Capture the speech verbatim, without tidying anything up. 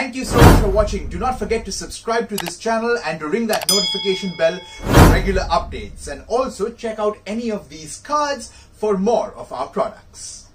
Thank you so much for watching. Do not forget to subscribe to this channel and to ring that notification bell for regular updates. And also check out any of these cards for more of our products.